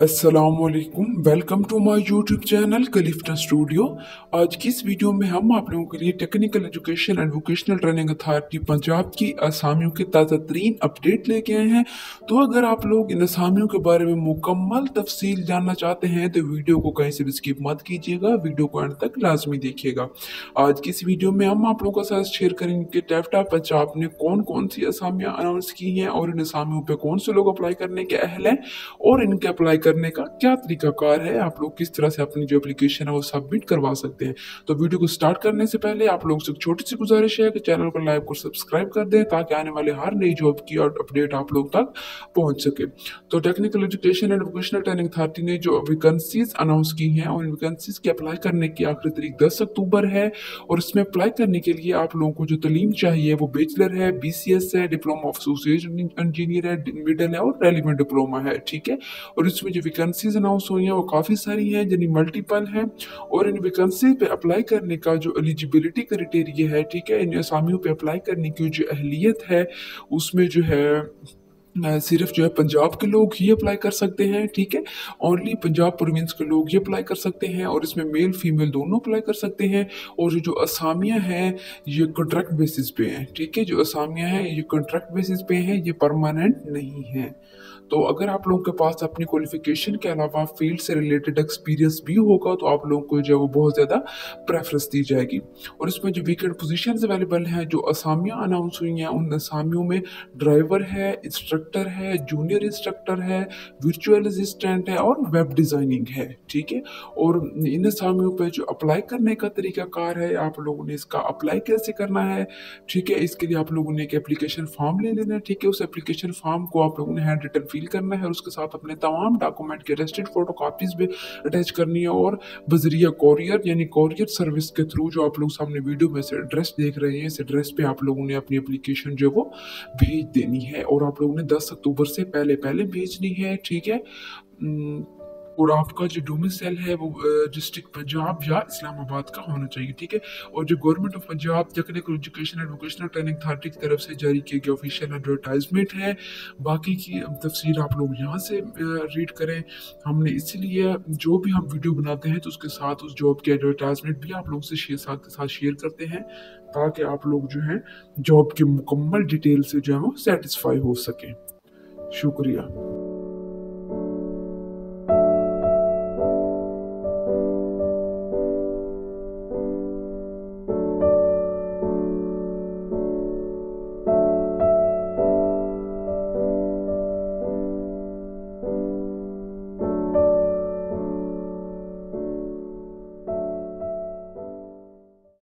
अस्सलामुअलैकुम, welcome to my YouTube channel Clifton studio. आज की इस वीडियो में हम आप लोगों के लिए technical education and vocational training authority Punjab की असामियों के ताज़ा तरीन अपडेट लेके आए हैं। तो अगर आप लोग इन असामियों के बारे में मुकम्मल तफसील जानना चाहते हैं तो वीडियो को कहीं से भी स्किप मत कीजिएगा, वीडियो को अंत तक लाजमी देखिएगा। आज की इस वीडियो में हम आप लोगों के साथ शेयर करेंगे कि टैफ्टा पंजाब ने कौन कौन सी असामियाँ अनाउंस की हैं और इन असामियों पर कौन से लोग अप्लाई करने के अहल हैं और इनके अप्लाई करने का क्या तरीकाकार है, आप लोग किस तरह से अपनी जो एप्लीकेशन है वो सबमिट करवा सकते हैं। तो वीडियो को स्टार्ट करने से पहले आप लोगों से एक छोटी सी गुजारिश है कि चैनल को लाइक और सब्सक्राइब कर दें ताकि आने वाले हर नई जॉब की अपडेट आप लोग तक पहुंच सके। तो technical education and vocational training authority ने जो वैकेंसीज अनाउंस की हैं और इन वैकेंसीज की अप्लाई करने की आखिरी तारीख 10 अक्टूबर है और इसमें अप्लाई करने के लिए आप लोगों को जो तालीम चाहिए वो बैचलर है, बीसीएस है, डिप्लोमा ऑफ एसोसिएशन इंजीनियर है, मिडल है और रेलिवेंट डिप्लोमा है। ठीक है, और इसमें जो वैकेंसीज अनाउंस हुई हैं वो काफ़ी सारी हैं, यानी मल्टीपल हैं। और इन वैकेंसी पे अप्लाई करने का जो एलिजिबिलिटी क्राइटेरिया है, ठीक है, इन असामियों पे अप्लाई करने की जो अहलियत है उसमें जो है सिर्फ जो है पंजाब के लोग ही अप्लाई कर सकते हैं। ठीक है, ओनली पंजाब प्रोविंस के लोग ही अप्लाई कर सकते हैं और इसमें मेल फीमेल दोनों अप्लाई कर सकते हैं। और जो असामियाँ हैं ये कॉन्ट्रैक्ट बेसिस पे हैं। ठीक है, जो असामियाँ हैं ये कॉन्ट्रैक्ट बेसिस पे हैं, ये परमानेंट नहीं है। तो अगर आप लोगों के पास अपनी क्वालिफिकेशन के अलावा फील्ड से रिलेटेड एक्सपीरियंस भी होगा तो आप लोगों को जो है वो बहुत ज़्यादा प्रेफरेंस दी जाएगी। और इसमें जो वीकेंड पोजीशंस अवेलेबल हैं, जो असामियाँ अनाउंस हुई हैं उन असामियों में ड्राइवर है, इंस्ट्रक्टर है, जूनियर इंस्ट्रक्टर है, वर्चुअल असिस्टेंट है और वेब डिज़ाइनिंग है। ठीक है, और इन असामियों पर जो अप्लाई करने का तरीकाकार है, आप लोगों ने इसका अप्लाई कैसे करना है। ठीक है, इसके लिए आप लोगों ने एक एप्लीकेशन फॉर्म ले लेना है। ठीक है, उस एप्लीकेशन फॉर्म को आप लोगों ने हैंड रिटन फिल करना है और उसके साथ अपने तमाम डॉक्यूमेंट के अटेस्टेड फोटो कापीज भी अटैच करनी है और बजरिया कोरियर यानी कोरियर सर्विस के थ्रू जो आप लोग सामने वीडियो में से एड्रेस देख रहे हैं, इस एड्रेस पे आप लोगों ने अपनी एप्लीकेशन जो वो भेज देनी है और आप लोगों ने 10 अक्टूबर से पहले पहले भेजनी है। ठीक है, और आपका जो डोमिसाइल है वो डिस्ट्रिक्ट पंजाब या इस्लामाबाद का होना चाहिए। ठीक है, और जो government of Punjab technical education and vocational training authority की तरफ से जारी किया गया ऑफिशियल एडवर्टाइजमेंट है। बाकी की तफसीर आप लोग यहाँ से रीड करें। हमने इसीलिए जो भी हम वीडियो बनाते हैं तो उसके साथ उस जॉब की एडवर्टाइजमेंट भी आप लोगों से साथ शेयर करते हैं ताकि आप लोग जो है जॉब की मुकम्मल डिटेल से जो है वो सेटिस्फाई हो सकें। शुक्रिया।